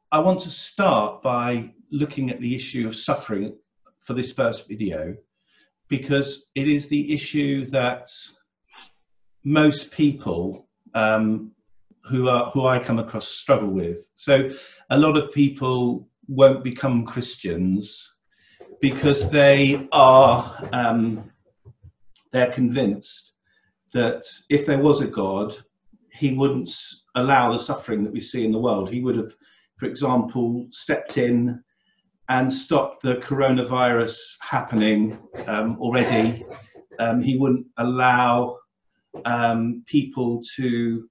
I want to start by looking at the issue of suffering for this first video, because it is the issue that most people who I come across struggle with. So a lot of people won't become Christians because they are they're convinced that if there was a God, he wouldn't allow the suffering that we see in the world. He would have, for example, stepped in and stopped the coronavirus happening already. He wouldn't allow people to,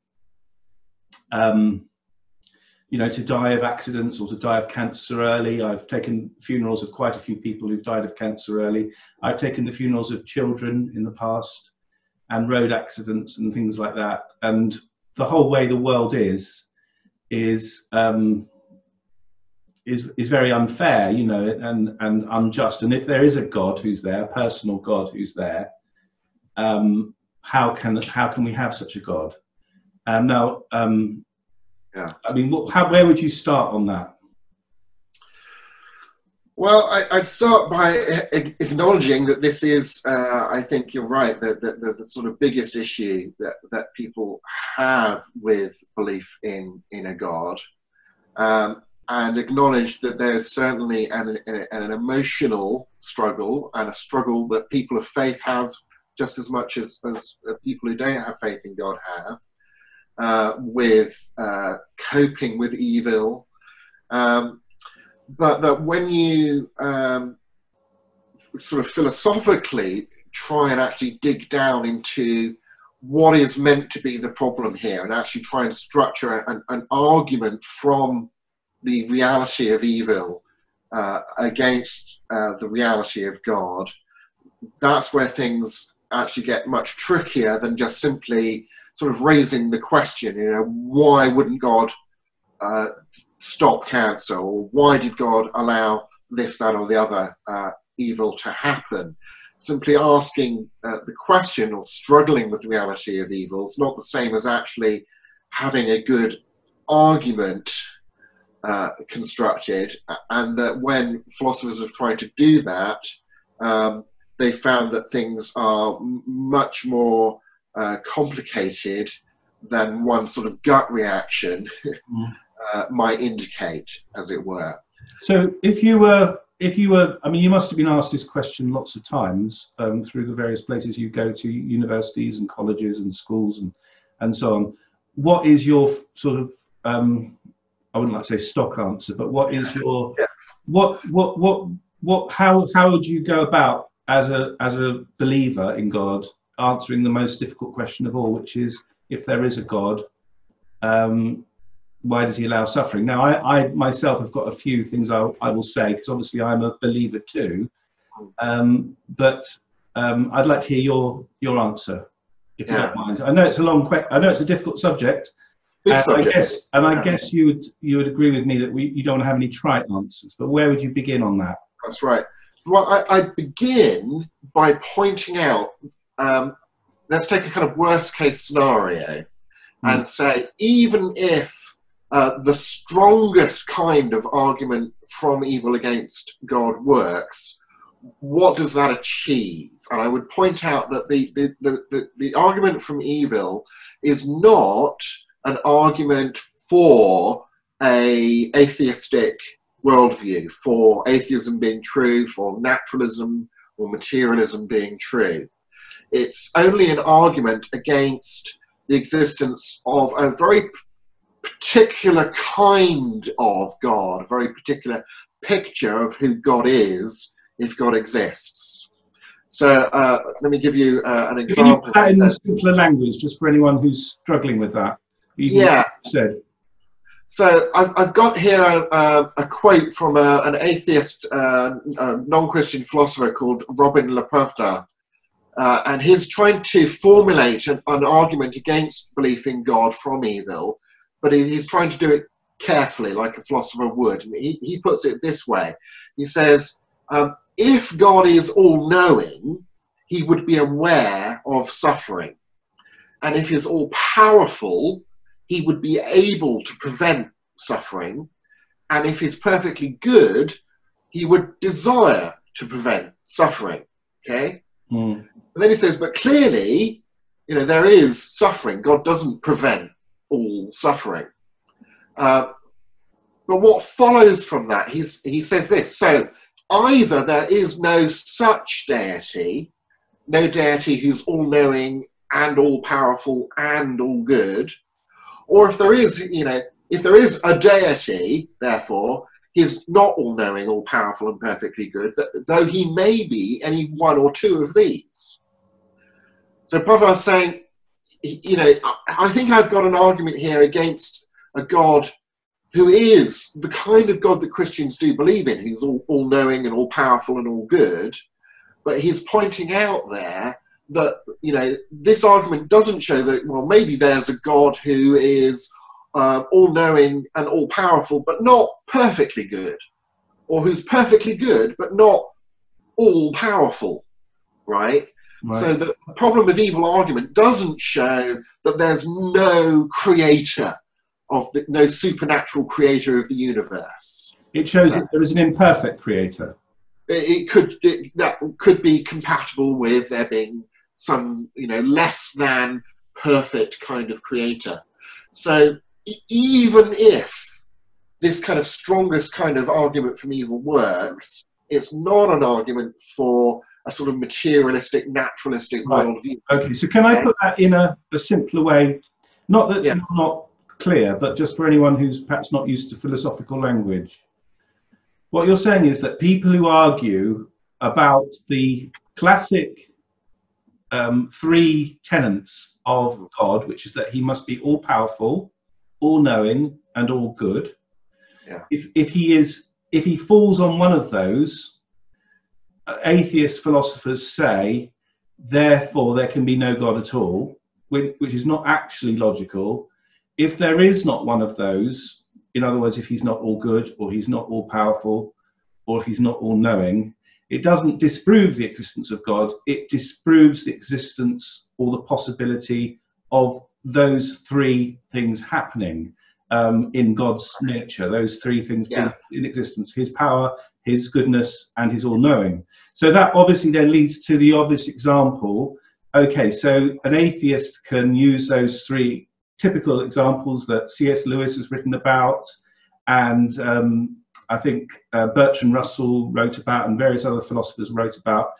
to die of accidents or to die of cancer early. I've taken funerals of quite a few people who've died of cancer early. I've taken the funerals of children in the past, and road accidents and things like that. And the whole way the world is very unfair, and unjust. And if there is a God who's there, a personal God who's there, how can we have such a God? Now, yeah. I mean, where would you start on that? Well, I'd start by acknowledging that this is, I think you're right, the sort of biggest issue that people have with belief in a God, and acknowledge that there's certainly an emotional struggle, and a struggle that people of faith have just as much as people who don't have faith in God have, with coping with evil. But that when you sort of philosophically try and actually dig down into what is meant to be the problem here, and actually try and structure an argument from the reality of evil against the reality of God, that's where things actually get much trickier than just simply sort of raising the question, why wouldn't God stop cancer, or why did God allow this, that, or the other evil to happen? Simply asking the question or struggling with the reality of evil is not the same as actually having a good argument constructed, and that when philosophers have tried to do that, they found that things are much more complicated than one sort of gut reaction might indicate, as it were. So if you were, I mean, you must have been asked this question lots of times through the various places you go to, universities and colleges and schools and so on. What is your sort of, I wouldn't like to say stock answer, but what is your, how would you go about as a believer in God answering the most difficult question of all, which is, if there is a God, why does he allow suffering? Now, I myself have got a few things I will say, because obviously I'm a believer too, but I'd like to hear your answer, if you don't mind. I know it's a long question. I know it's a difficult subject. I guess you would agree with me that you don't have any trite answers, but where would you begin on that? That's right. Well, I'd begin by pointing out, let's take a kind of worst case scenario and say, even if the strongest kind of argument from evil against God works, what does that achieve? And I would point out that the argument from evil is not an argument for a atheistic worldview, for atheism being true, for naturalism or materialism being true. It's only an argument against the existence of a very particular kind of God, a very particular picture of who God is, if God exists. So let me give you an example. Can you put that in simpler language, just for anyone who's struggling with that? Yeah. Said. So I've got here a quote from an atheist, non-Christian philosopher called Robin Leperta, and he's trying to formulate an argument against belief in God from evil, but he's trying to do it carefully, like a philosopher would. And he puts it this way. He says, if God is all-knowing, he would be aware of suffering. And if he's all-powerful, he would be able to prevent suffering. and if he's perfectly good, he would desire to prevent suffering. Okay? Mm. But then he says, but clearly, you know, there is suffering. God doesn't prevent all suffering. But what follows from that, he says this, so either there is no such deity, no deity who's all-knowing and all-powerful and all-good, or if there is, you know, if there is a deity, therefore, he's not all-knowing, all-powerful and perfectly good, though he may be any one or two of these. So Papa is saying, you know, I think I've got an argument here against a God who is the kind of God that Christians do believe in. He's all-knowing and all-powerful and all-good. But he's pointing out there that, you know, this argument doesn't show that, well, maybe there's a God who is all-knowing and all-powerful, but not perfectly good. Or who's perfectly good, but not all-powerful, right? Right. So the problem of evil argument doesn't show that there's no creator, no supernatural creator of the universe. It shows that there is an imperfect creator. That could be compatible with there being some, you know, less than perfect kind of creator. So even if this kind of strongest kind of argument from evil works, it's not an argument for a sort of materialistic, naturalistic worldview. Okay, so can I put that in a simpler way? Not that you're not clear, but just for anyone who's perhaps not used to philosophical language. What you're saying is that people who argue about the classic three tenets of God, which is that he must be all-powerful, all-knowing, and all-good. Yeah. If he falls on one of those, atheist philosophers say, therefore there can be no God at all, which is not actually logical. If there is not one of those, in other words, if he's not all good, or he's not all powerful, or if he's not all knowing, it doesn't disprove the existence of God. It disproves the existence or the possibility of those three things happening in God's nature, those three things being in existence: his power, his goodness, and his all-knowing. So that obviously then leads to the obvious example. Okay, so an atheist can use those three typical examples that C.S. Lewis has written about, and I think Bertrand Russell wrote about, and various other philosophers wrote about.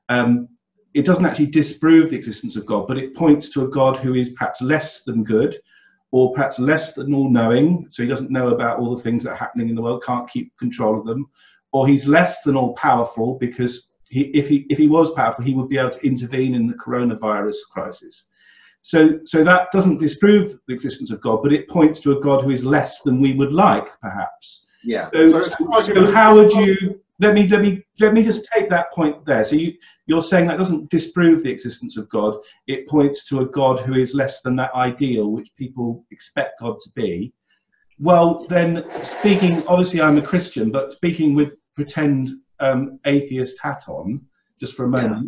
It doesn't actually disprove the existence of God, but it points to a God who is perhaps less than good, or perhaps less than all-knowing, so he doesn't know about all the things that are happening in the world, can't keep control of them, or he's less than all-powerful, because if he was powerful, he would be able to intervene in the coronavirus crisis. So that doesn't disprove the existence of God, but it points to a God who is less than we would like, perhaps. Yeah. So how would you? Let me just take that point there. So you're saying that doesn't disprove the existence of God. It points to a God who is less than that ideal which people expect God to be. Well, then, speaking, obviously I'm a Christian, but speaking with pretend atheist hat on, just for a moment,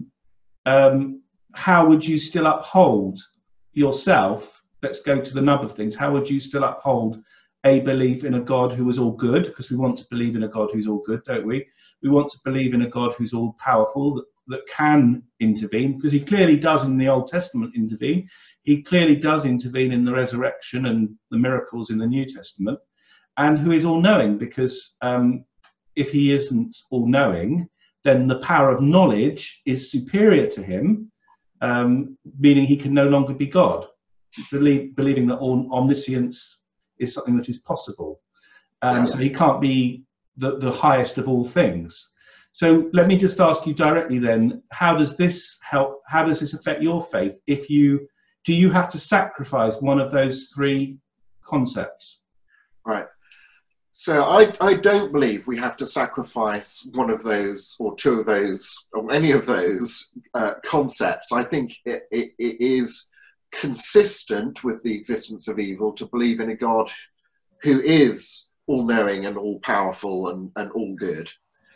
how would you still uphold yourself? Let's go to the nub of things. How would you still uphold a belief in a God who is all good? Because we want to believe in a God who's all good, don't we? We want to believe in a God who's all powerful, that can intervene, because he clearly does in the Old Testament intervene. He clearly does intervene in the resurrection and the miracles in the New Testament, and who is all knowing, because if he isn't all knowing, then the power of knowledge is superior to him, meaning he can no longer be God, believing that omniscience is something that is possible. So he can't be the highest of all things. So let me just ask you directly then, how does this help? How does this affect your faith? Do you have to sacrifice one of those three concepts? Right. So I don't believe we have to sacrifice one of those, or two of those, or any of those concepts. I think it is consistent with the existence of evil to believe in a God who is all-knowing and all-powerful and all-good.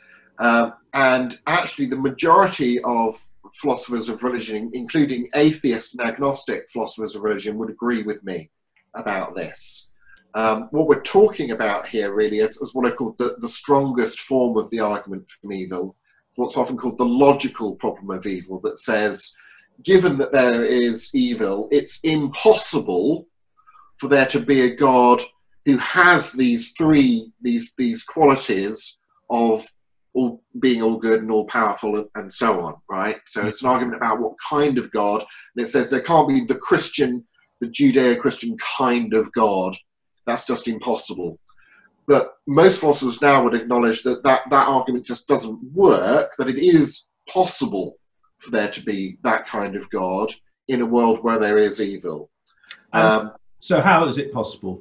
And actually the majority of philosophers of religion, including atheist and agnostic philosophers of religion, would agree with me about this. What we're talking about here really is what I've called the strongest form of the argument from evil, what's often called the logical problem of evil, that says, given that there is evil, it's impossible for there to be a God who has these qualities of being all good and all powerful and so on, right? So it's an argument about what kind of God, and it says there can't be the Judeo-Christian kind of God. That's just impossible. But most philosophers now would acknowledge that argument just doesn't work, that it is possible for there to be that kind of God in a world where there is evil. So how is it possible?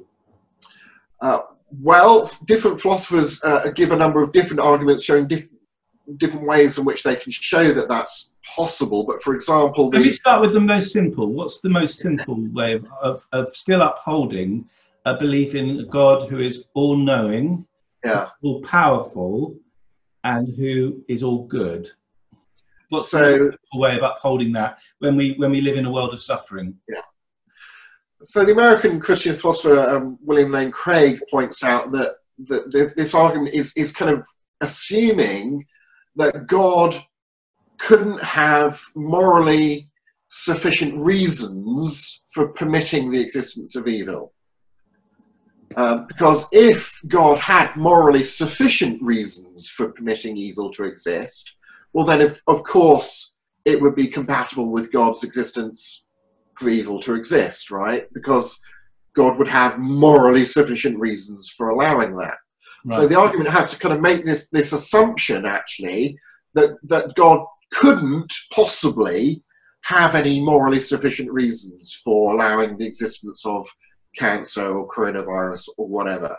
Well, different philosophers give a number of different arguments showing different ways in which they can show that that's possible. But for example, Let me start with the most simple. What's the most simple way of still upholding a belief in a God who is all-knowing, all-powerful, and who is all good? What's the way of upholding that when we live in a world of suffering? Yeah. So the American Christian philosopher William Lane Craig points out that this argument is kind of assuming that God couldn't have morally sufficient reasons for permitting the existence of evil. Because if God had morally sufficient reasons for permitting evil to exist, well then of course it would be compatible with God's existence for evil to exist, right? Because God would have morally sufficient reasons for allowing that. Right. So the argument has to kind of make this assumption, actually, that God couldn't possibly have any morally sufficient reasons for allowing the existence of cancer or coronavirus or whatever.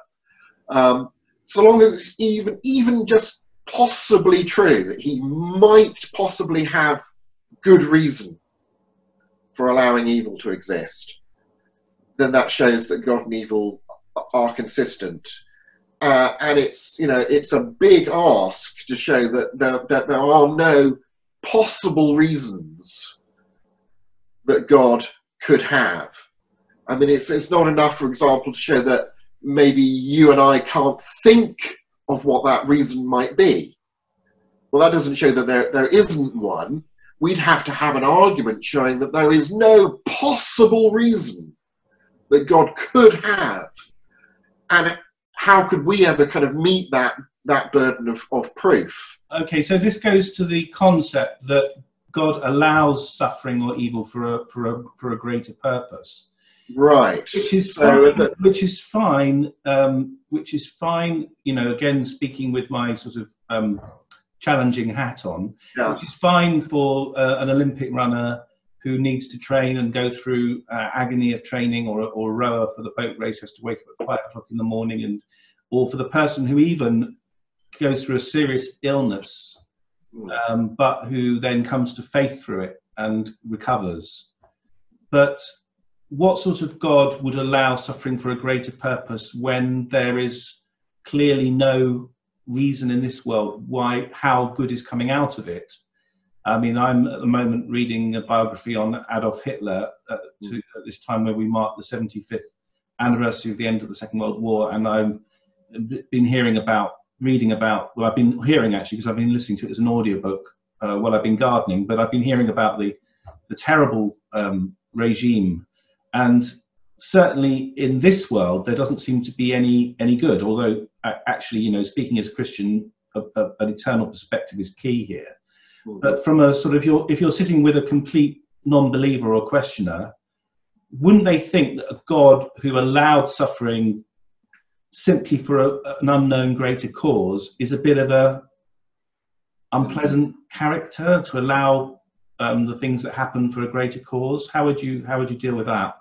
So long as it's even just possibly true that he might possibly have good reason for allowing evil to exist, then that shows that God and evil are consistent. And it's a big ask to show that there are no possible reasons that God could have. I mean, it's not enough, for example, to show that maybe you and I can't think of what that reason might be. Well, that doesn't show that there isn't one. We'd have to have an argument showing that there is no possible reason that God could have. And how could we ever kind of meet that burden of proof? Okay, so this goes to the concept that God allows suffering or evil for a greater purpose. Right. Which is fine. Which is fine. You know, again, speaking with my sort of challenging hat on, which is fine for an Olympic runner who needs to train and go through agony of training, or a rower for the boat race has to wake up at 5 o'clock in the morning, or for the person who even goes through a serious illness, but who then comes to faith through it and recovers. But what sort of God would allow suffering for a greater purpose when there is clearly no reason in this world how good is coming out of it? I mean, I'm at the moment reading a biography on Adolf Hitler at this time where we mark the 75th anniversary of the end of the Second World War, and I've been reading about, well, I've been hearing actually, because I've been listening to it as an audiobook while I've been gardening, but I've been hearing about the terrible regime. And certainly in this world, there doesn't seem to be any good, although actually, you know, speaking as a Christian, an eternal perspective is key here. But from a sort of, if you're sitting with a complete non-believer or questioner, wouldn't they think that a God who allowed suffering simply for an unknown greater cause is a bit of a unpleasant character to allow the things that happen for a greater cause? How would you deal with that?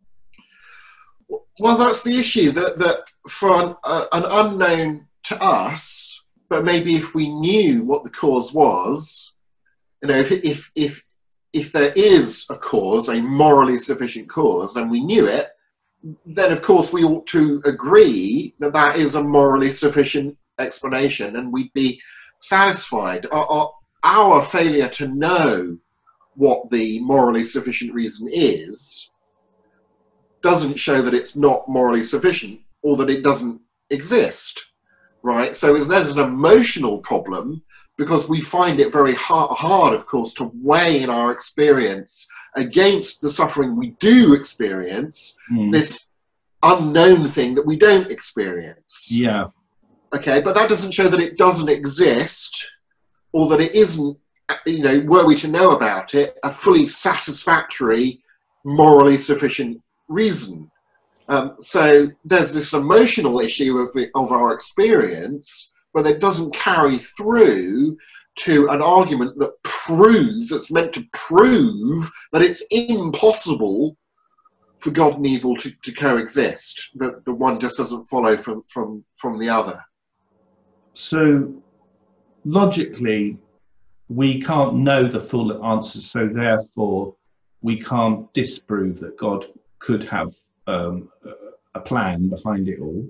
Well, that's the issue, that for an unknown to us, but maybe if we knew what the cause was, you know, if there is a cause, a morally sufficient cause, and we knew it, then of course we ought to agree that that is a morally sufficient explanation, and we'd be satisfied. Our failure to know what the morally sufficient reason is doesn't show that it's not morally sufficient. or that it doesn't exist, right? So there's an emotional problem because we find it very hard, of course, to weigh in our experience against the suffering we do experience, this unknown thing that we don't experience. Yeah. Okay, but that doesn't show that it doesn't exist, or that it isn't, you know, were we to know about it, a fully satisfactory, morally sufficient reason. So there's this emotional issue of our experience, but it doesn't carry through to an argument that proves, it's meant to prove that it's impossible for God and evil to coexist, that the one just doesn't follow from the other. So logically, we can't know the full answer, so therefore we can't disprove that God could have a plan behind it all.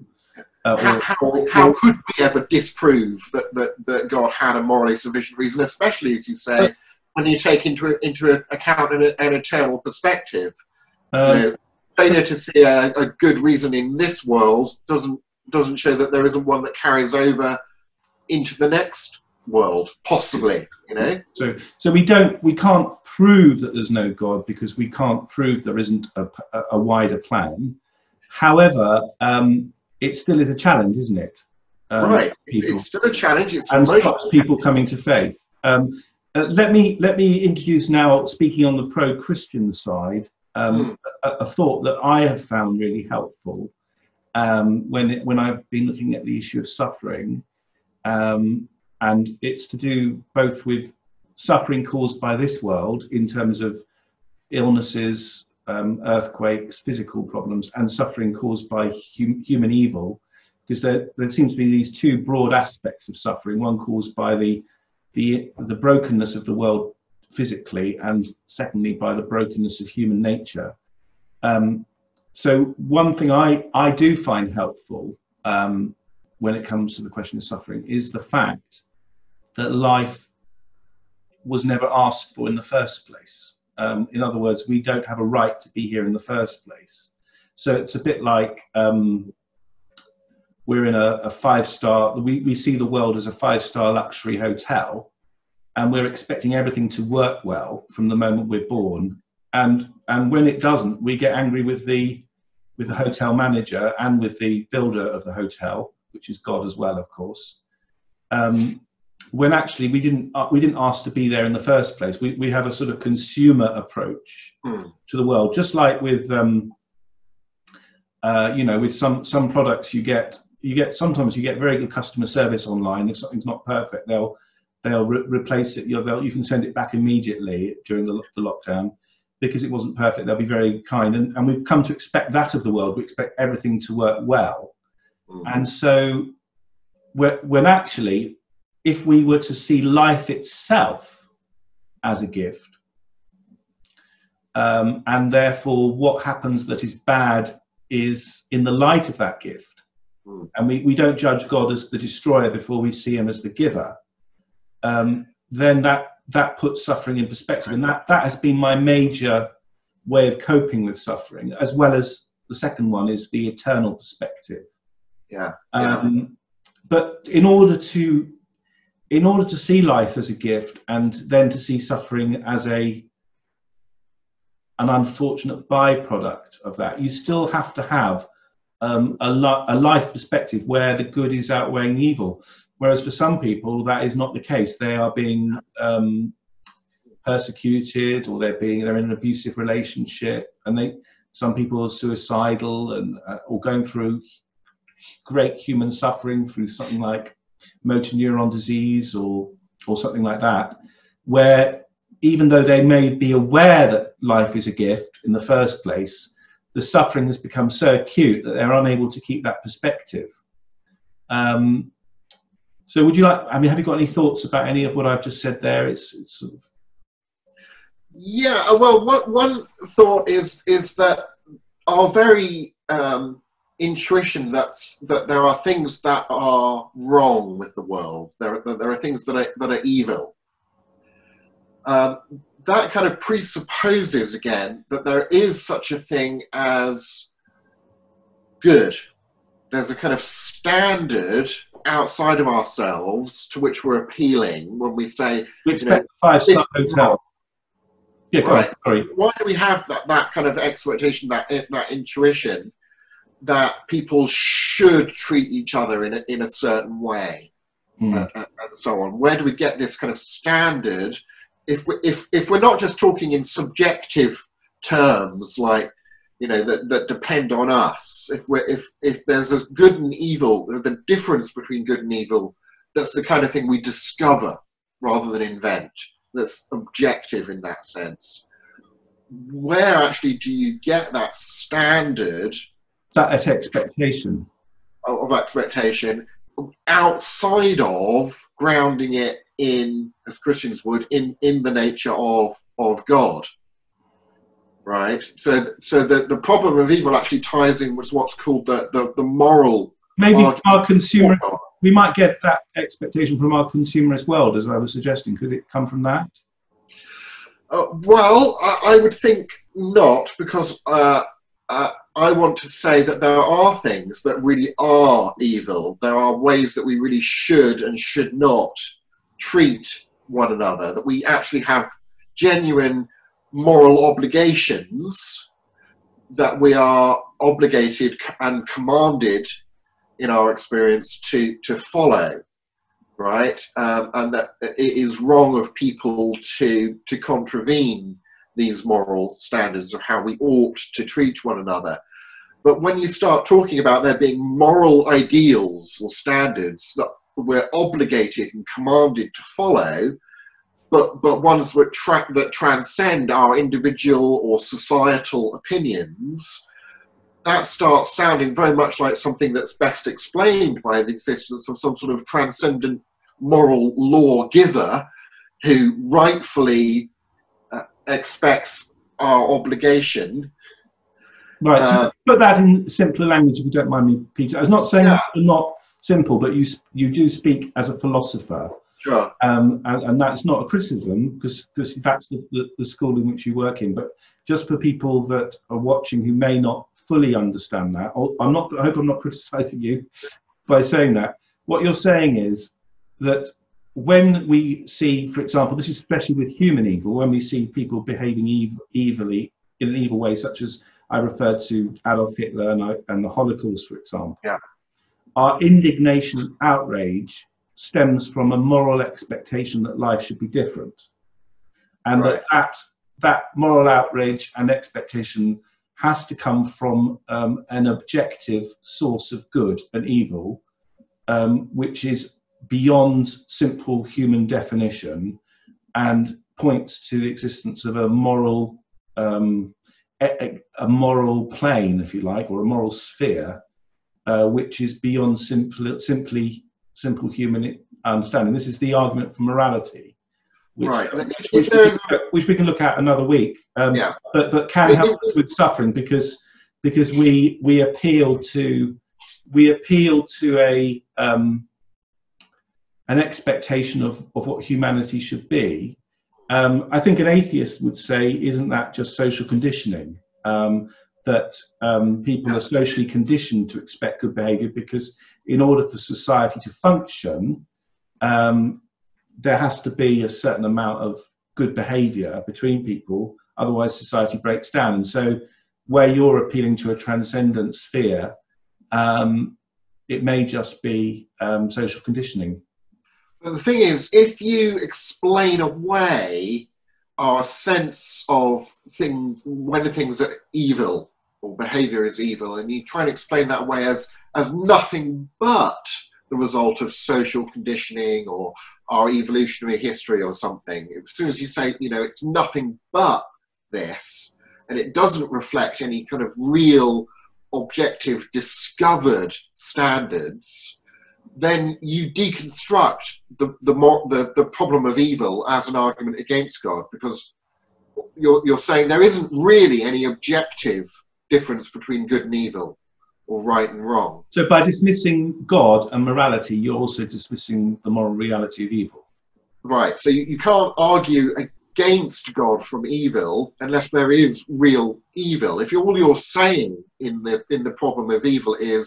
How could we ever disprove that God had a morally sufficient reason, especially, as you say, when you take into account an eternal perspective? You know, failure to see a good reason in this world doesn't show that there isn't one that carries over into the next world, possibly. You know. So we can't prove that there's no God because we can't prove there isn't a wider plan. However, it still is a challenge, isn't it? Right. It's still a challenge. It's and stops people coming to faith. Let me introduce now, speaking on the pro-Christian side, a thought that I have found really helpful when I've been looking at the issue of suffering, and it's to do both with suffering caused by this world in terms of illnesses, earthquakes, physical problems, and suffering caused by human evil, because there seems to be these two broad aspects of suffering, one caused by the brokenness of the world physically, and secondly by the brokenness of human nature. So one thing I do find helpful when it comes to the question of suffering is the fact that life was never asked for in the first place. In other words, we don't have a right to be here in the first place. So it's a bit like we're in a five-star, we see the world as a five-star luxury hotel, and we're expecting everything to work well from the moment we're born. And when it doesn't, we get angry with the hotel manager and with the builder of the hotel, which is God as well, of course. When actually we didn't ask to be there in the first place. We have a sort of consumer approach to the world, just like with you know, with some products sometimes you get very good customer service online. If something's not perfect, they'll replace it. You can send it back immediately during the lockdown because it wasn't perfect. They'll be very kind, and we've come to expect that of the world. We expect everything to work well, and so when actually, if we were to see life itself as a gift, and therefore what happens that is bad is in the light of that gift, and we don't judge God as the destroyer before we see him as the giver, then that puts suffering in perspective. And that has been my major way of coping with suffering, as well as the second one is the eternal perspective. But in order to see life as a gift and then to see suffering as an unfortunate byproduct of that, you still have to have a life perspective where the good is outweighing evil. Whereas for some people that is not the case. They are being persecuted, or they're in an abusive relationship, and some people are suicidal and or going through great human suffering through something like motor neuron disease or something like that, where even though they may be aware that life is a gift in the first place, the suffering has become so acute that they're unable to keep that perspective. So would you like, have you got any thoughts about any of what I've just said there? It's sort of... Yeah, well, one thought is that our very intuition that there are things that are wrong with the world. There are things that are evil. That kind of presupposes again that there is such a thing as good. there's a kind of standard outside of ourselves to which we're appealing when we say, we expect a 5-star hotel. Yeah, right. Sorry. Why do we have that kind of expectation, that intuition that people should treat each other in a certain way, and so on? Where do we get this kind of standard? If we're not just talking in subjective terms, like, you know, that depend on us. If there's a good and evil, the difference between good and evil, that's the kind of thing we discover rather than invent. That's objective in that sense. Where actually do you get that standard? That expectation. Of expectation outside of grounding it in, as Christians would, in the nature of God. Right, so the problem of evil actually ties in with what's called the moral. Maybe our consumer, we might get that expectation from our consumer as well, as I was suggesting. Could it come from that? Well, I would think not, because I want to say that there are things that really are evil. There are ways that we really should and should not treat one another, that we actually have genuine moral obligations that we are obligated and commanded in our experience to follow, right? And that it is wrong of people to contravene these moral standards of how we ought to treat one another. But when you start talking about there being moral ideals or standards that we're obligated and commanded to follow, but ones that transcend our individual or societal opinions, that starts sounding very much like something that's best explained by the existence of some sort of transcendent moral lawgiver who rightfully expects our obligation. Right, so put that in simpler language, if you don't mind me, Peter. I was not saying you're not simple, but you do speak as a philosopher. Sure. And that's not a criticism, because that's the school in which you work in. But just for people that are watching who may not fully understand that, I hope I'm not criticizing you by saying that. What you're saying is that when we see, for example, this is especially with human evil, when we see people behaving evilly in an evil way, such as I referred to Adolf Hitler and the Holocaust, for example, our indignation and outrage stems from a moral expectation that life should be different, and that moral outrage and expectation has to come from an objective source of good and evil, which is beyond simple human definition and points to the existence of a moral plane, if you like, or a moral sphere, which is beyond simple human understanding. This is the argument for morality, which we can look at another week. But can help us with suffering, because we appeal to an expectation of what humanity should be. I think an atheist would say, isn't that just social conditioning? That people are socially conditioned to expect good behaviour, because in order for society to function, there has to be a certain amount of good behaviour between people, otherwise society breaks down. And so where you're appealing to a transcendent sphere, it may just be social conditioning. But the thing is, if you explain away our sense of things, when things are evil or behaviour is evil, and you try and explain that away as nothing but the result of social conditioning or our evolutionary history or something, as soon as you say, you know, it's nothing but this, and it doesn't reflect any kind of real, objective, discovered standards, then you deconstruct the problem of evil as an argument against God, because you're saying there isn't really any objective difference between good and evil, or right and wrong. So by dismissing God and morality, you're also dismissing the moral reality of evil. Right. So you can't argue against God from evil unless there is real evil. If all you're saying in the problem of evil is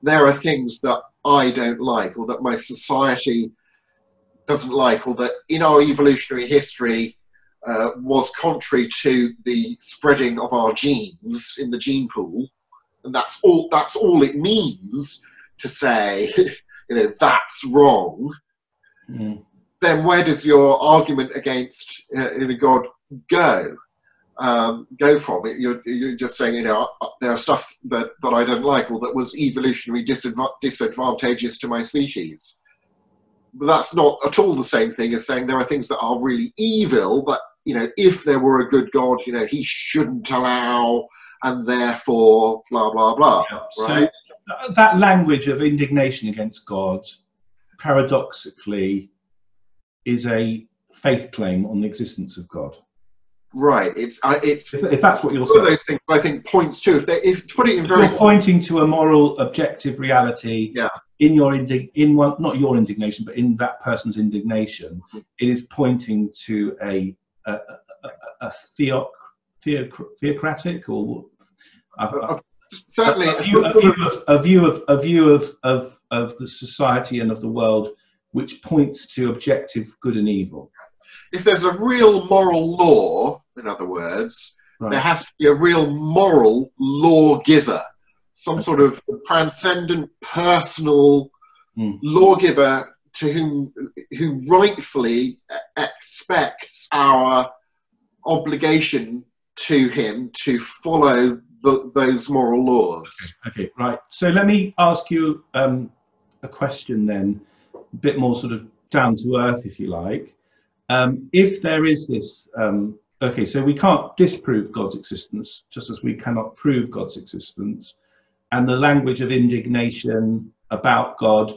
there are things that I don't like, or that my society doesn't like, or that in our evolutionary history was contrary to the spreading of our genes in the gene pool, and that's all it means to say, that's wrong. Mm. Then where does your argument against God go from? You're just saying, there are stuff that I don't like, or that was evolutionary disadvantageous to my species. But that's not at all the same thing as saying there are things that are really evil, but if there were a good God, he shouldn't allow, and therefore blah blah blah. Yeah. Right? So that language of indignation against God, paradoxically, is a faith claim on the existence of God. Right. It's if that's what you're one saying. of those things I think points to, if to put it in very, you're pointing to a moral, objective reality. Yeah. In your not your indignation, but in that person's indignation, it is pointing to a theocratic, or certainly a view of the society and of the world, which points to objective good and evil. If there's a real moral law, in other words, right, there has to be a real moral lawgiver, some sort of transcendent personal lawgiver who rightfully expects our obligation to him to follow those moral laws. Okay, right. So let me ask you a question then, a bit more sort of down to earth, if you like. If there is this, okay, so we can't disprove God's existence, just as we cannot prove God's existence, and the language of indignation about God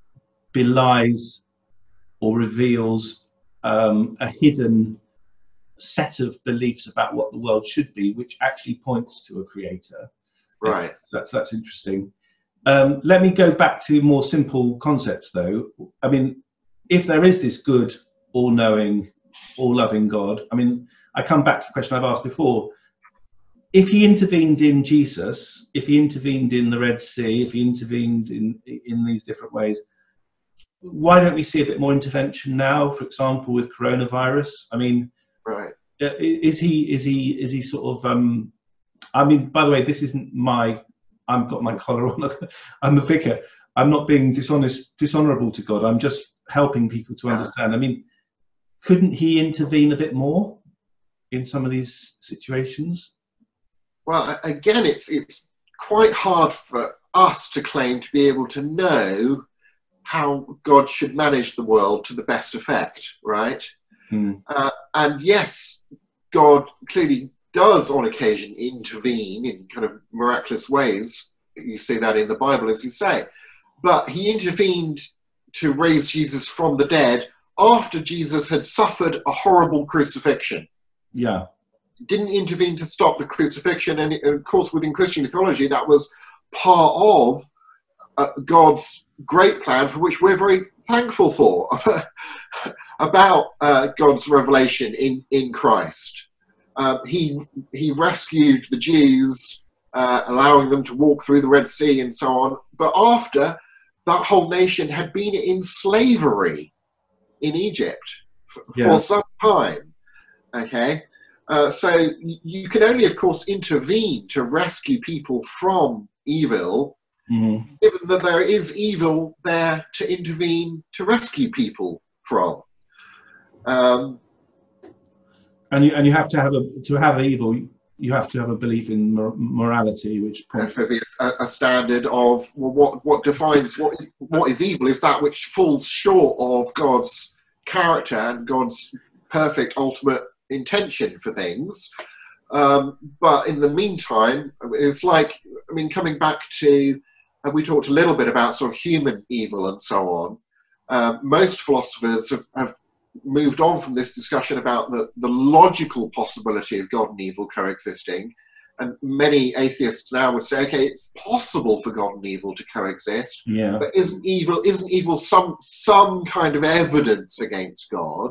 belies or reveals a hidden set of beliefs about what the world should be, which actually points to a creator. Right. That's interesting. Let me go back to more simple concepts, though. I mean, if there is this good, all-knowing, all-loving God, I mean, I come back to the question I've asked before. If he intervened in Jesus, if he intervened in the Red Sea, if he intervened in these different ways, why don't we see a bit more intervention now, for example, with coronavirus? I mean, right. Is he sort of, I mean, by the way, this isn't I've got my collar on, I'm a vicar. I'm not being dishonorable to God. I'm just helping people to understand. I mean, couldn't he intervene a bit more in some of these situations? Well, again, it's quite hard for us to claim to be able to know how God should manage the world to the best effect, right? And yes, God clearly does on occasion intervene in kind of miraculous ways. You see that in the Bible, as you say. But he intervened to raise Jesus from the dead after Jesus had suffered a horrible crucifixion. Yeah. Didn't intervene to stop the crucifixion. And of course, within Christian theology, that was part of God's great plan, for which we're very thankful for, about God's revelation in Christ. He rescued the Jews, allowing them to walk through the Red Sea and so on. But after that whole nation had been in slavery in Egypt for some time, okay? So you can only, of course, intervene to rescue people from evil, given that there is evil there to intervene to rescue people from. And you have to have evil. You have to have a belief in morality, which has to be a standard of, well, what defines what is evil is that which falls short of God's character and God's perfect ultimate intention for things. But in the meantime, it's like, I mean, coming back to, we talked a little bit about sort of human evil and so on. Most philosophers have moved on from this discussion about the logical possibility of God and evil coexisting, and many atheists now would say, okay, it's possible for God and evil to coexist, but isn't evil some kind of evidence against God?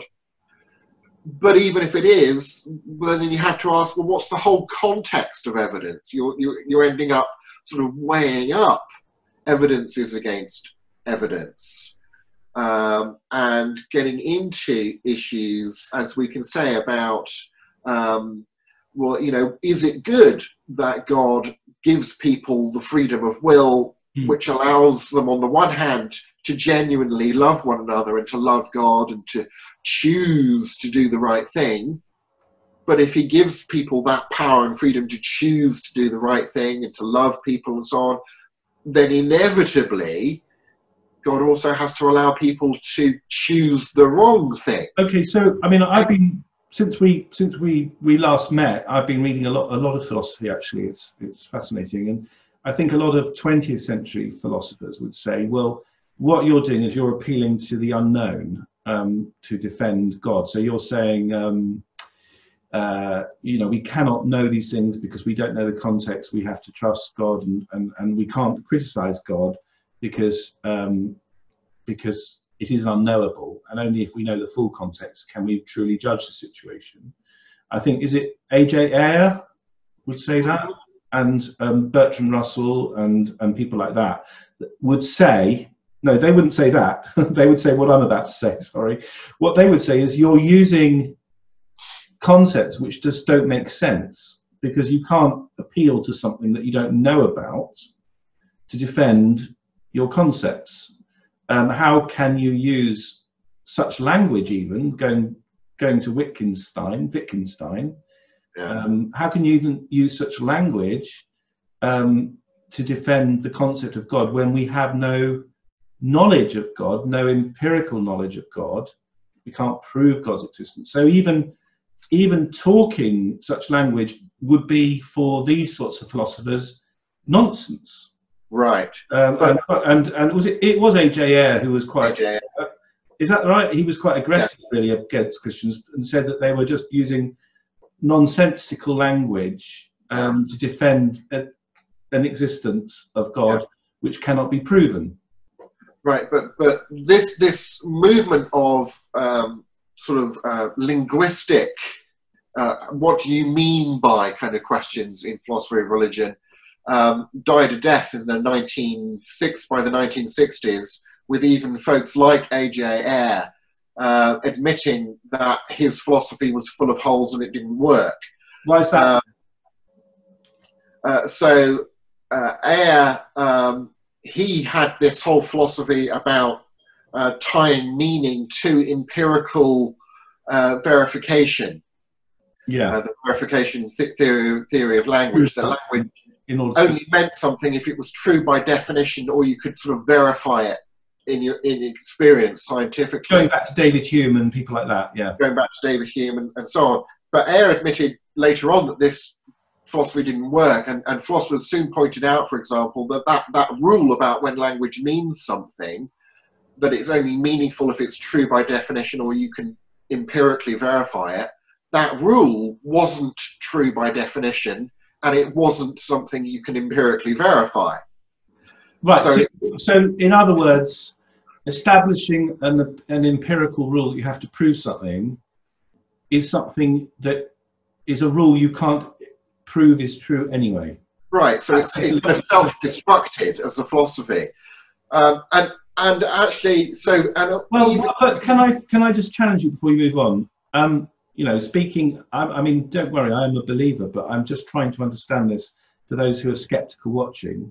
But even if it is, then you have to ask, well, what's the whole context of evidence? You're ending up sort of weighing up evidence is against evidence, and getting into issues, as we can say, about, well, you know, is it good that God gives people the freedom of will, which allows them, on the one hand, to genuinely love one another and to love God and to choose to do the right thing. But if he gives people that power and freedom to choose to do the right thing and to love people and so on, then inevitably God also has to allow people to choose the wrong thing. Okay, so I mean, I've been, since we last met, I've been reading a lot of philosophy. Actually, it's fascinating, and I think a lot of 20th century philosophers would say, well, what you're doing is you're appealing to the unknown to defend God. So you're saying, you know, we cannot know these things because we don't know the context. We have to trust God, and we can't criticize God because it is unknowable, and only if we know the full context can we truly judge the situation. I think, is it A.J. Ayer would say that, and Bertrand Russell and people like that would say, no, they wouldn't say that. They would say what I'm about to say, sorry. What they would say is you're using concepts which just don't make sense, because you can't appeal to something that you don't know about to defend your concepts. How can you use such language, even going to Wittgenstein? Yeah. How can you even use such language to defend the concept of God when we have no knowledge of God, no empirical knowledge of God? We can't prove God's existence. So even talking such language would be, for these sorts of philosophers, nonsense. Right. And it was A.J. Ayer who was quite, is that right? He was quite aggressive, really, against Christians, and said that they were just using nonsensical language to defend an existence of God which cannot be proven. Right, but this movement of linguistic, what do you mean by kind of questions in philosophy of religion, died a death in the 1960s, with even folks like A.J. Ayer admitting that his philosophy was full of holes and it didn't work. Why is that? Ayer, he had this whole philosophy about tying meaning to empirical verification. Yeah. The verification theory of language. That language only meant something if it was true by definition, or you could sort of verify it in experience scientifically. Going back to David Hume and people like that, yeah. Going back to David Hume and so on. But Ayer admitted later on that this philosophy didn't work, and philosophers soon pointed out, for example, that rule about when language means something, that it's only meaningful if it's true by definition or you can empirically verify it, that rule wasn't true by definition, and it wasn't something you can empirically verify. Right, so in other words, establishing an empirical rule that you have to prove something is something that is a rule you can't prove is true anyway. Right, so it's self-destructed as a philosophy. And actually, can I just challenge you before you move on? You know, speaking, I mean, don't worry, I am a believer, but I'm just trying to understand this for those who are skeptical watching.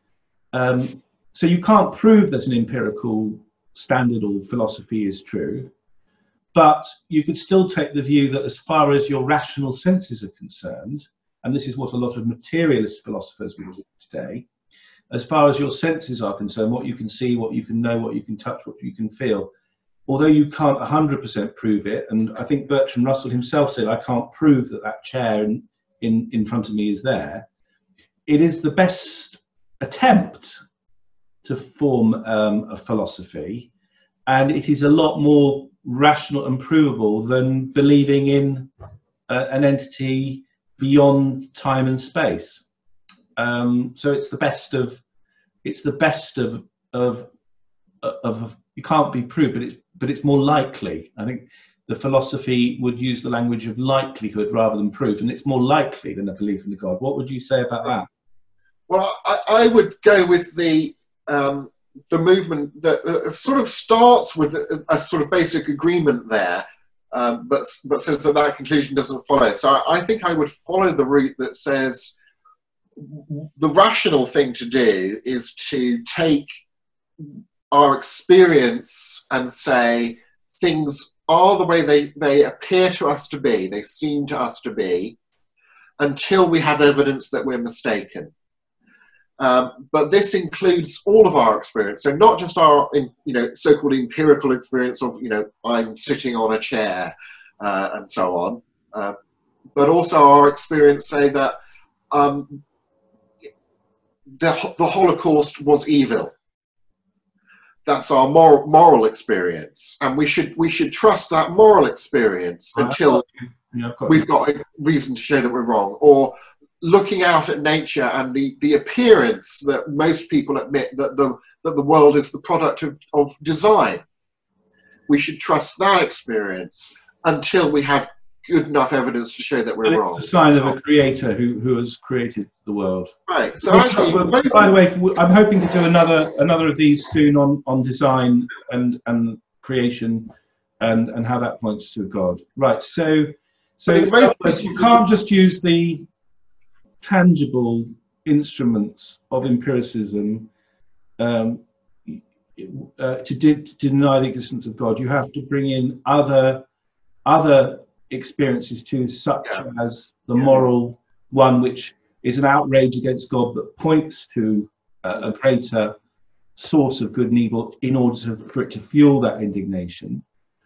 So you can't prove that an empirical standard or philosophy is true, but you could still take the view that as far as your rational senses are concerned, and this is what a lot of materialist philosophers will do today, as far as your senses are concerned, what you can see, what you can know, what you can touch, what you can feel, although you can't 100% prove it, and I think Bertrand Russell himself said, I can't prove that that chair in front of me is there, it is the best attempt to form a philosophy, and it is a lot more rational and provable than believing in an entity beyond time and space. So it's the best of you can't be proved, but it's more likely. I think the philosophy would use the language of likelihood rather than proof, and it's more likely than a belief in the God. What would you say about that? Well, I would go with the the movement that sort of starts with a sort of basic agreement there, but says that that conclusion doesn't follow. So I think I would follow the route that says the rational thing to do is to take our experience and say things are the way they appear to us to be, they seem to us to be, until we have evidence that we're mistaken. But this includes all of our experience, so not just our, so-called empirical experience of, I'm sitting on a chair and so on, but also our experience, say that the Holocaust was evil. That's our moral experience, and we should trust that moral experience until we've got a reason to show that we're wrong. Or looking out at nature and the appearance that most people admit that the world is the product of design. We should trust that experience until we have good enough evidence to show that we're wrong. It's a sign of a creator who has created the world. Right. So actually, by the way, I'm hoping to do another of these soon on design and creation and how that points to God. Right. So in other words, you can't just use the tangible instruments of empiricism to deny the existence of God. You have to bring in other experiences too, such as the moral one, which is an outrage against God but points to a greater source of good and evil in order for it to fuel that indignation.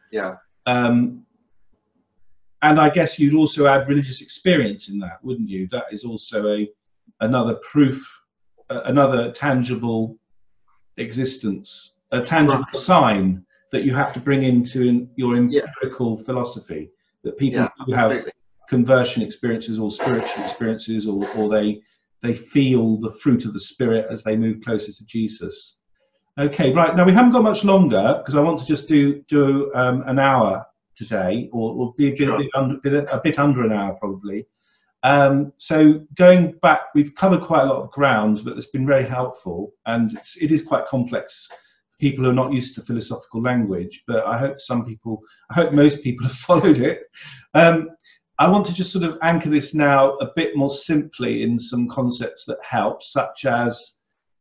And I guess you'd also add religious experience in that, wouldn't you? That is also another proof, another tangible existence, a tangible sign that you have to bring into your empirical philosophy, that people who have conversion experiences or spiritual experiences, or they feel the fruit of the Spirit as they move closer to Jesus. Okay, right, now we haven't got much longer because I want to just do an hour today, or be a bit under an hour probably. So going back, we've covered quite a lot of ground, but it's been very helpful, and it is quite complex. People who are not used to philosophical language, but I hope most people have followed it. I want to just sort of anchor this now a bit more simply in some concepts that help, such as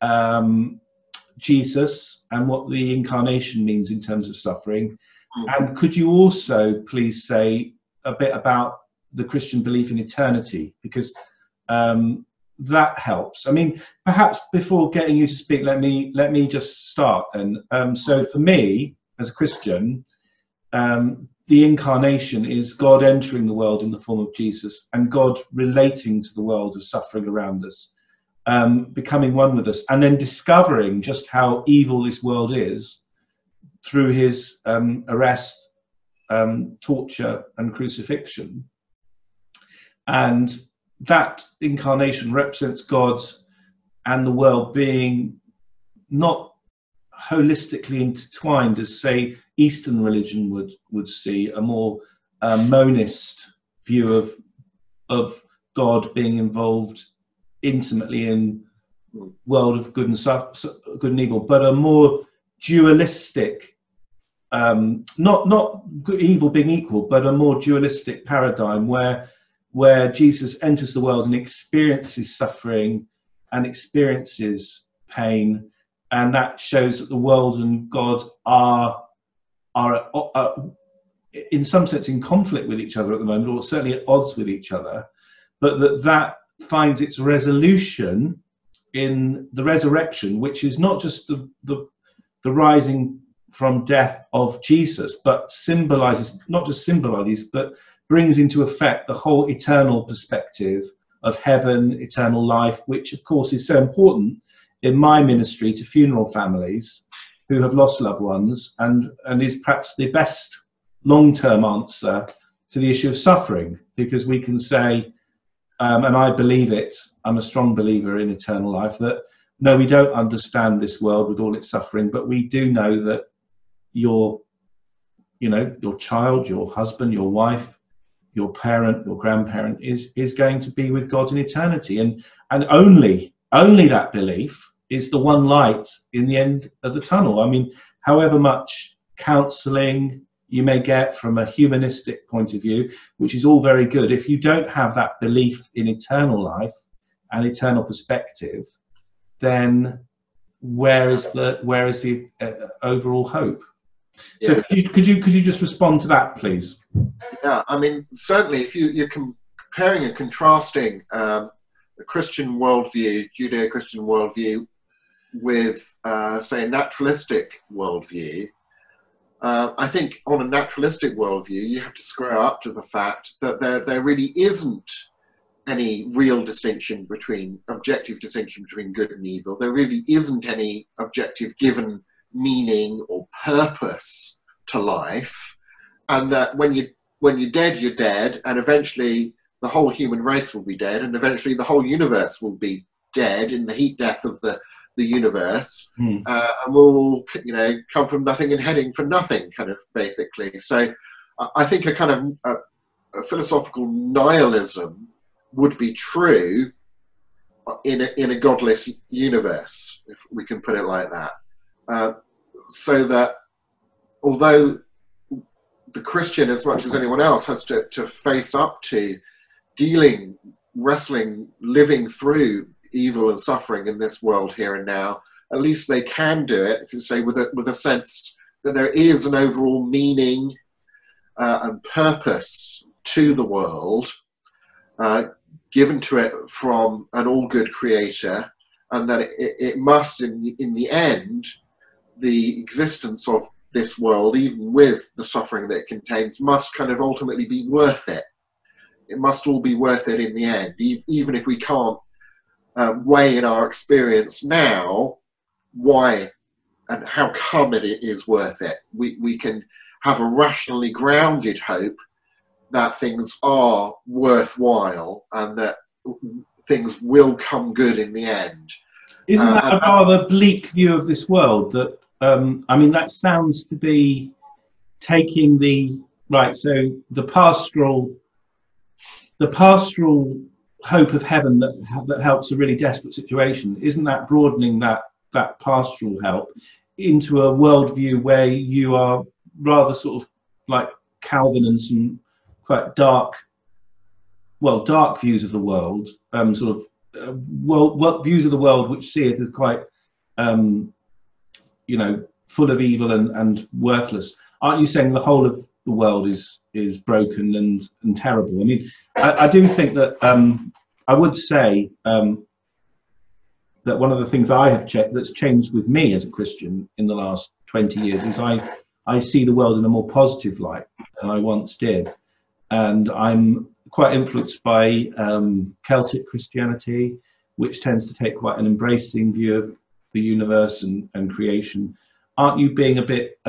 Jesus and what the incarnation means in terms of suffering. And could you also please say a bit about the Christian belief in eternity, because that helps. I mean, perhaps before getting you to speak, let me just start. And so for me, as a Christian, the incarnation is God entering the world in the form of Jesus, and God relating to the world of suffering around us, becoming one with us, and then discovering just how evil this world is through his arrest, torture, and crucifixion. And that incarnation represents God's and the world being not holistically intertwined as, say, Eastern religion would see, a more monist view of God being involved intimately in world of good and evil, but a more dualistic, not good, evil being equal, but a more dualistic paradigm where Jesus enters the world and experiences suffering and experiences pain, and that shows that the world and God are in some sense in conflict with each other at the moment, or certainly at odds with each other, but that finds its resolution in the resurrection, which is not just the rising from death of Jesus, but but brings into effect the whole eternal perspective of heaven, eternal life, which of course is so important in my ministry to funeral families who have lost loved ones, and is perhaps the best long-term answer to the issue of suffering, because we can say, and I believe it, I'm a strong believer in eternal life, that no, we don't understand this world with all its suffering, but we do know that your child, your husband, your wife, your parent, your grandparent is going to be with God in eternity, and only that belief is the one light in the end of the tunnel. I mean, however much counselling you may get from a humanistic point of view, which is all very good, if you don't have that belief in eternal life and eternal perspective, then where is the overall hope? So Yes. could you just respond to that, please? Yeah, I mean, certainly if you're comparing and contrasting a Christian worldview, Judeo-Christian worldview, with, say, a naturalistic worldview, I think on a naturalistic worldview, you have to square up to the fact that there really isn't any real objective distinction between good and evil. There really isn't any objective given meaning or purpose to life, and that when you're dead, you're dead, and eventually the whole human race will be dead, and eventually the whole universe will be dead in the heat death of the universe, and we'll all, come from nothing and heading for nothing, kind of, basically. So I think a kind of a philosophical nihilism would be true in a godless universe, if we can put it like that. So that although the Christian, as much as anyone else, has to face up to wrestling, living through evil and suffering in this world here and now, at least they can do it, to say, with a sense that there is an overall meaning and purpose to the world, given to it from an all-good creator, and that it must, in the end, the existence of this world, even with the suffering that it contains, must kind of ultimately be worth it. It must all be worth it in the end, even if we can't weigh in our experience now why and how come it is worth it. We can have a rationally grounded hope that things are worthwhile and that things will come good in the end. Isn't that a rather bleak view of this world? That I mean, that sounds to be taking so the pastoral hope of heaven that helps a really desperate situation. Isn't that broadening that pastoral help into a worldview where you are rather sort of like Calvin and some quite dark views of the world, what views of the world which see it as quite full of evil and worthless? Aren't you saying the whole of the world is broken and terrible? I mean, I do think that I would say that one of the things that's changed with me as a Christian in the last 20 years is I see the world in a more positive light than I once did, and I'm quite influenced by Celtic Christianity, which tends to take quite an embracing view of the universe and creation. Aren't you being a bit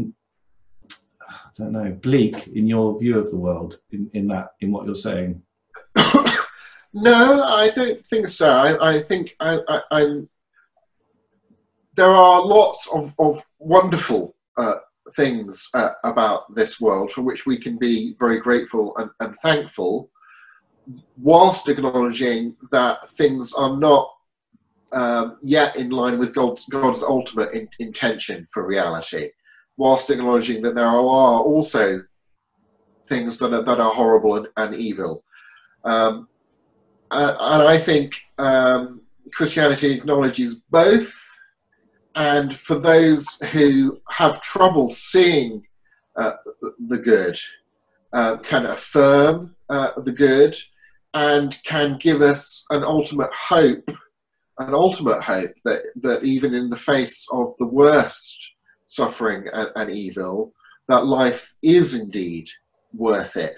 bleak in your view of the world in what you're saying? No, I don't think so. I think I'm. There are lots of wonderful things about this world for which we can be very grateful and thankful, whilst acknowledging that things are not yet in line with God's ultimate intention for reality, whilst acknowledging that there are also things that are horrible and evil. And I think Christianity acknowledges both, and for those who have trouble seeing the good, can affirm the good, and can give us an ultimate hope that even in the face of the worst suffering and evil, that life is indeed worth it.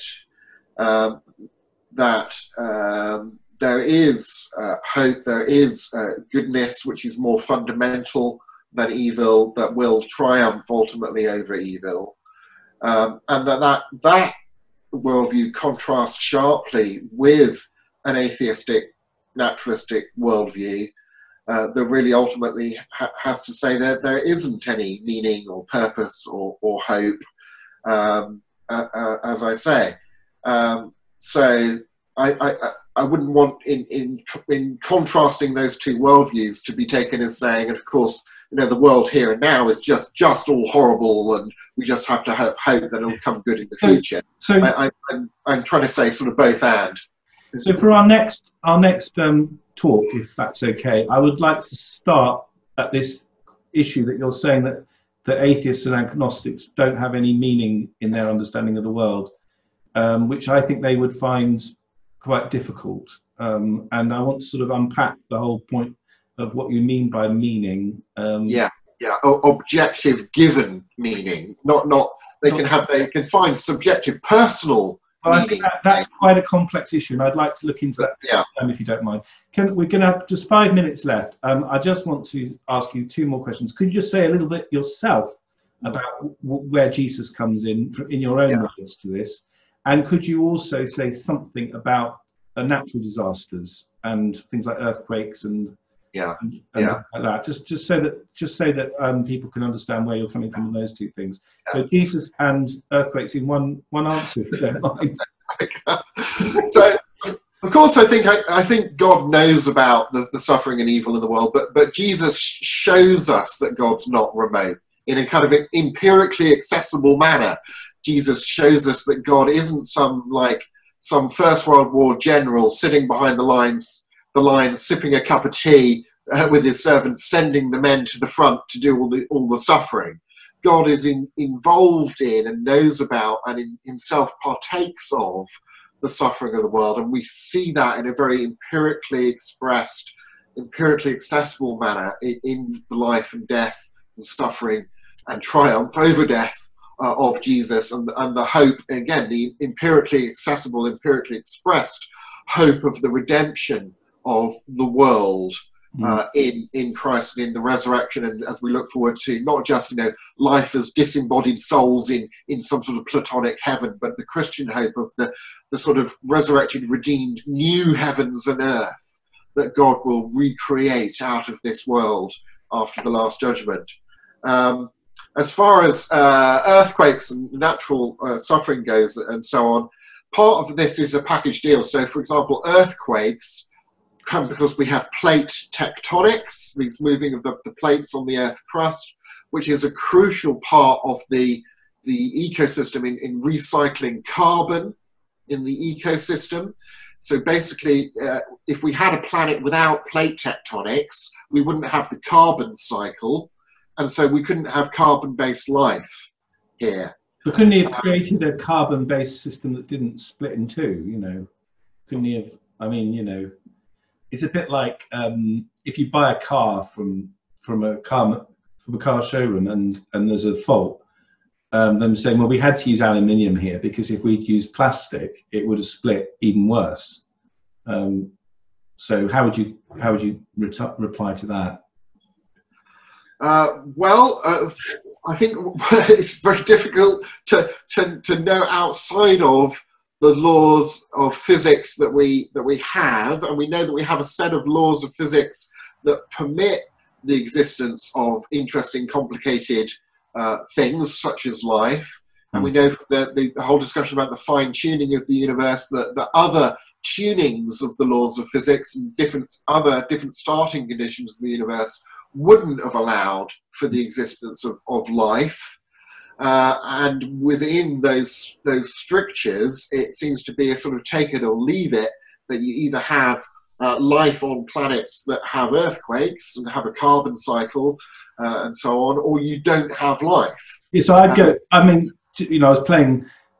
That there is hope, there is goodness which is more fundamental than evil, that will triumph ultimately over evil, and that worldview contrasts sharply with an atheistic, naturalistic worldview that really ultimately has to say that there isn't any meaning or purpose or hope, as I say. So I wouldn't want in contrasting those two worldviews to be taken as saying, and of course, you know, the world here and now is just all horrible, and we just have to have hope that it'll come good in the future. So I'm trying to say sort of both and. So for our next talk, if that's okay, I would like to start at this issue that you're saying that atheists and agnostics don't have any meaning in their understanding of the world, which I think they would find quite difficult. And I want to sort of unpack the whole point of what you mean by meaning. Objective given meaning, not they can find subjective personal. I think that's quite a complex issue, and I'd like to look into that if you don't mind. We're going to have just 5 minutes left. I just want to ask you 2 more questions. Could you just say a little bit yourself about where Jesus comes in your own words to this? And could you also say something about natural disasters and things like earthquakes and like that? Just so that people can understand where you're coming from in those 2 things. So Jesus and earthquakes in one answer, if you don't mind. So, of course, I think God knows about the suffering and evil in the world, but Jesus shows us that God's not remote in a kind of an empirically accessible manner. Jesus shows us that God isn't some First World War general sitting behind the lines, sipping a cup of tea with his servants, sending the men to the front to do all the suffering. God is involved in and knows about and himself partakes of the suffering of the world, and we see that in a very empirically expressed, empirically accessible manner in the life and death and suffering and triumph over death of Jesus, and the hope, again, the empirically accessible, empirically expressed hope of the redemption of the world in Christ and in the resurrection, and as we look forward to not just life as disembodied souls in some sort of platonic heaven, but the Christian hope of the sort of resurrected, redeemed new heavens and earth that God will recreate out of this world after the Last Judgment. As far as earthquakes and natural suffering goes and so on, part of this is a package deal. So, for example, earthquakes come because we have plate tectonics, these moving of the plates on the Earth crust, which is a crucial part of the ecosystem in recycling carbon in the ecosystem. So basically, if we had a planet without plate tectonics, we wouldn't have the carbon cycle, and so we couldn't have carbon-based life here. But couldn't he have created a carbon-based system that didn't split in two? Couldn't he have? I mean, it's a bit like if you buy a car from a car showroom and there's a fault, them saying, well, we had to use aluminium here because if we'd used plastic, it would have split even worse. So how would you reply to that? I think it's very difficult to know outside of the laws of physics that we have, and we know that we have a set of laws of physics that permit the existence of interesting, complicated things such as life. And we know the whole discussion about the fine-tuning of the universe, the other tunings of the laws of physics and different starting conditions of the universe wouldn't have allowed for the existence of life. And within those strictures, it seems to be a sort of take it or leave it, that you either have life on planets that have earthquakes and have a carbon cycle and so on, or you don't have life. Yeah, so I'd go, I mean, I was playing,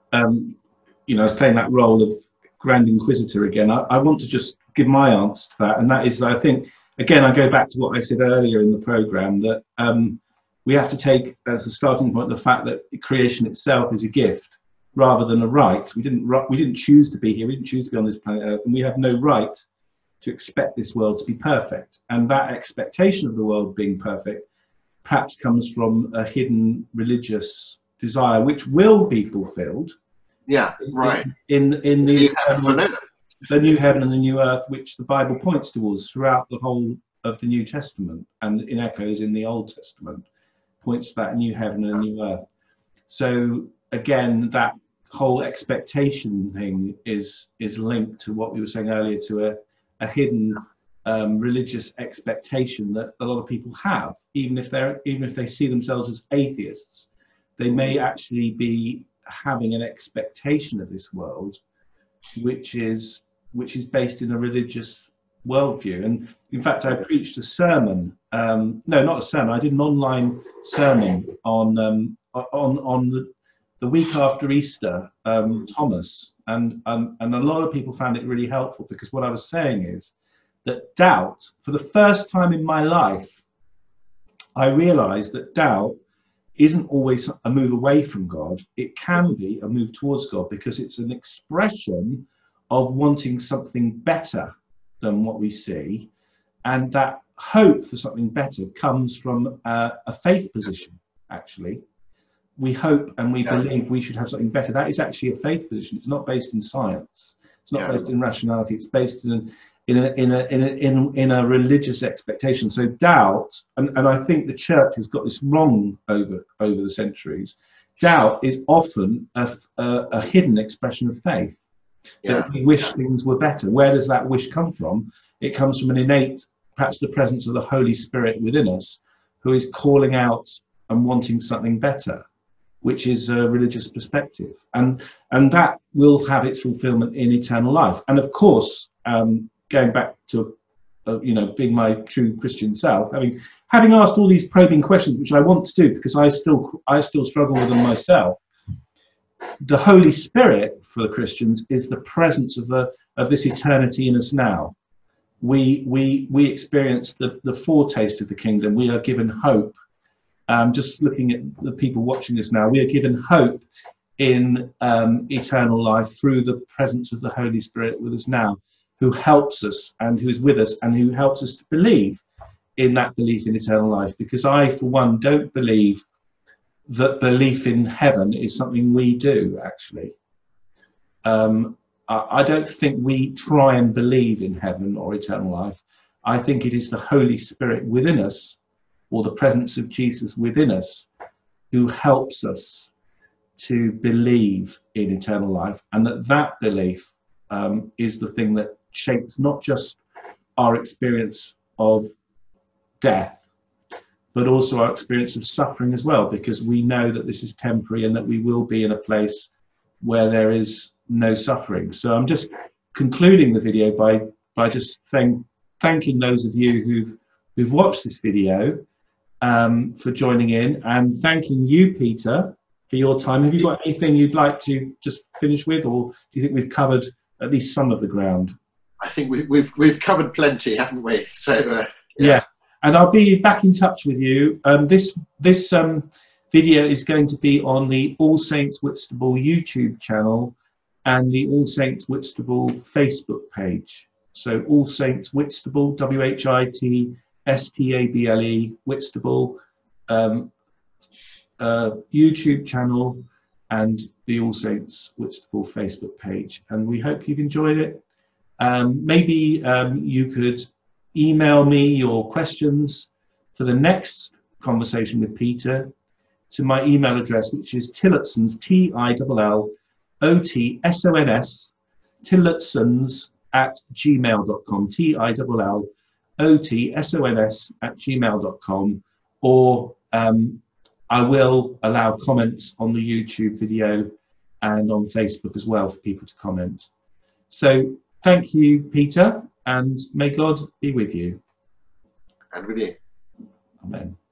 that role of Grand Inquisitor again. I want to just give my answer to that, and that is, I think, again, I go back to what I said earlier in the programme, that we have to take as a starting point the fact that creation itself is a gift rather than a right. We didn't choose to be here. We didn't choose to be on this planet Earth, and we have no right to expect this world to be perfect. And that expectation of the world being perfect perhaps comes from a hidden religious desire, which will be fulfilled. Yeah, right. In the new heaven and the new earth, which the Bible points towards throughout the whole of the New Testament, and in echoes in the Old Testament, points to that new heaven and new earth. So again, that whole expectation thing is linked to what we were saying earlier, to a hidden religious expectation that a lot of people have, even if they see themselves as atheists. They may actually be having an expectation of this world, which is based in a religious worldview. And in fact, I preached a sermon. No, not a sermon. I did an online sermon on the week after Easter, Thomas, and a lot of people found it really helpful, because what I was saying is that doubt, for the first time in my life, I realized that doubt isn't always a move away from God. It can be a move towards God, because it's an expression of wanting something better than what we see, and that hope for something better comes from a faith position. Actually, we hope and we believe we should have something better. That is actually a faith position. It's not based in science. It's not based in rationality. It's based in a religious expectation. So doubt, and I think the church has got this wrong over the centuries. Doubt is often a hidden expression of faith. That we wish things were better. Where does that wish come from? It comes from an innate, perhaps the presence of the Holy Spirit within us, who is calling out and wanting something better, which is a religious perspective, and that will have its fulfillment in eternal life. And of course, going back to being my true Christian self, having asked all these probing questions, which I want to do because I still struggle with them myself. The Holy Spirit for the Christians is the presence of this eternity in us now. We experience the foretaste of the kingdom. We are given hope. Just looking at the people watching this now, we are given hope in eternal life through the presence of the Holy Spirit with us now, who helps us and who is with us and who helps us to believe in that belief in eternal life. Because I, for one, don't believe that belief in heaven is something we do, actually. I don't think we try and believe in heaven or eternal life. I think it is the Holy Spirit within us, or the presence of Jesus within us, who helps us to believe in eternal life, and that belief is the thing that shapes not just our experience of death, but also our experience of suffering as well, because we know that this is temporary and that we will be in a place where there is no suffering. So I'm just concluding the video by just thanking those of you who've watched this video for joining in, and thanking you, Peter, for your time. Have you got anything you'd like to just finish with, or do you think we've covered at least some of the ground? I think we've covered plenty, haven't we? So yeah. And I'll be back in touch with you. This video is going to be on the All Saints Whitstable YouTube channel and the All Saints Whitstable Facebook page. So All Saints Whitstable, WHITSTABLE, Whitstable, YouTube channel, and the All Saints Whitstable Facebook page. And we hope you've enjoyed it. Maybe you could email me your questions for the next conversation with Peter to my email address, which is Tillotsons, TILLOTSONS, Tillotsons@gmail.com, TILLOTSONS@gmail.com, or I will allow comments on the YouTube video and on Facebook as well for people to comment. So thank you, Peter, and may God be with you. And with you. Amen.